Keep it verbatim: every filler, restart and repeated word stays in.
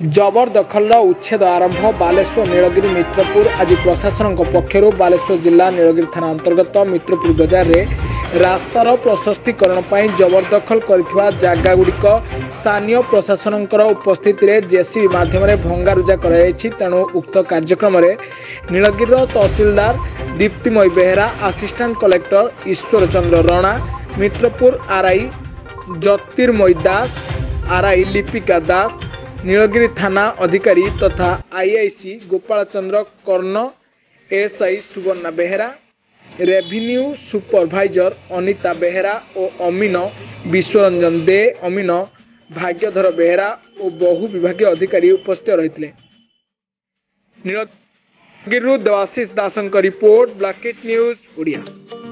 जबरदखल उच्छेद आरंभ बालेश्वर नीलगिरी मित्रपुर आज प्रशासन पक्षर बालेश्वर जिला नीलगिरी थाना अंतर्गत मित्रपुर बजार में रास्तार प्रशस्तीकरण पर जबरदखल कर जगहगुड़िक स्थानीय प्रशासन उपस्थित जेसीबी माध्यम भंगारुजा तेणु उक्त कार्यक्रम में नीलगिरी तहसिलदार Diptimayee Behera assistant collector Ishwar Chandra Rana Mitrapur RI Jyotirmayee Das RI Lipika Das Nilgiri थाना अधिकारी तथा IIC Gopal Chandra Karna SI Suvarna Behera revenue supervisor Anita Behera और अमीन विश्वरंजन दे अमीन भाग्यधर बेहेरा और बहु विभाग अधिकारी उपस्थित रही। नीलगिरी देवाशीष दास रिपोर्ट ब्लैकेट न्यूज ओडिया।